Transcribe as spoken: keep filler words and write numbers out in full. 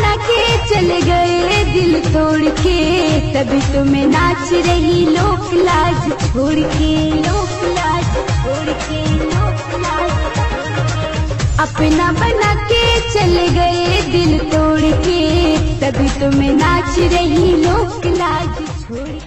बना के चले गए दिल तोड़ के, तभी तुम्हें नाच रही लोक लाज छोड़ के, लोक लाज छोड़ के, लोक लाज। अपना बना के चले गए दिल तोड़ के, तभी तुम्हें नाच रही लोक लाज छोड़ के।